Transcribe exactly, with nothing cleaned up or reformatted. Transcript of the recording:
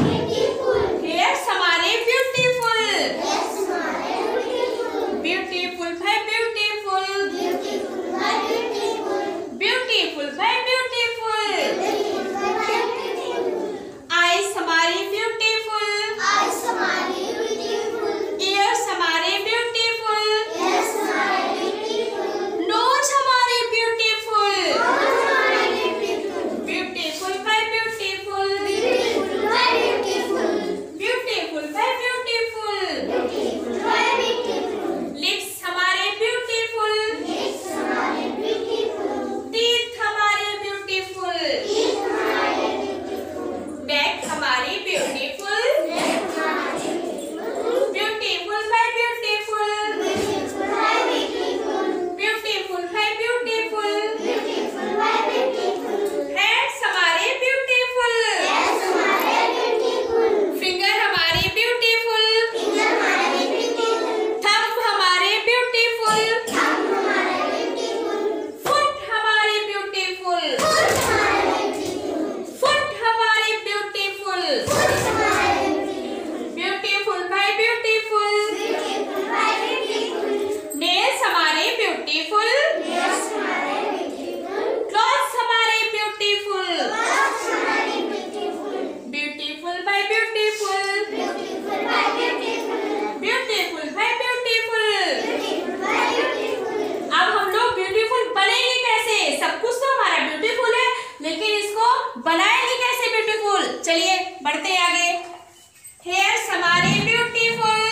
Hairs हमारे beautiful. Beautiful भाई beautiful. Beautiful भाई ब्यूटीफुल। आईज हमारी ब्यूटीफुल। ईयर्स हमारे ब्यूटीफुल। नोज हमारी ब्यूटीफुल। ब्यूटीफुल भाई ब्यूटीफुल। ब्यूटीफुल भाई ब्यूटीफुल। लिप्स हमारे ब्यूटीफुल। टीथ हमारे ब्यूटीफुल। बैक हमारी ब्यूटीफुल। ब्यूटीफुल भाई ब्यूटीफुल। ब्यूटीफुल भाई ब्यूटीफुल। हैंड्स हमारे ब्यूटीफुल। फिंगर हमारे ब्यूटीफुल। थंब हमारे ब्यूटीफुल। फुट हमारे ब्यूटीफुल। फुट हमारे ब्यूटीफुल। ब्यूटीफुल भाई ब्यूटीफुल। नेल्स हमारे ब्यूटीफुल। क्लॉथ्स हमारे ब्यूटीफुल। ब्यूटीफुल भाई ब्यूटीफुल। ब्यूटीफुल भाई ब्यूटीफुल। अब हम लोग ब्यूटीफुल बनेंगे कैसे? सब कुछ तो हमारा ब्यूटीफुल है, लेकिन इसको बनाएंगे कैसे ब्यूटीफुल? चलिए बढ़ते हैं आगे। हेयर्स हमारे ब्यूटीफुल।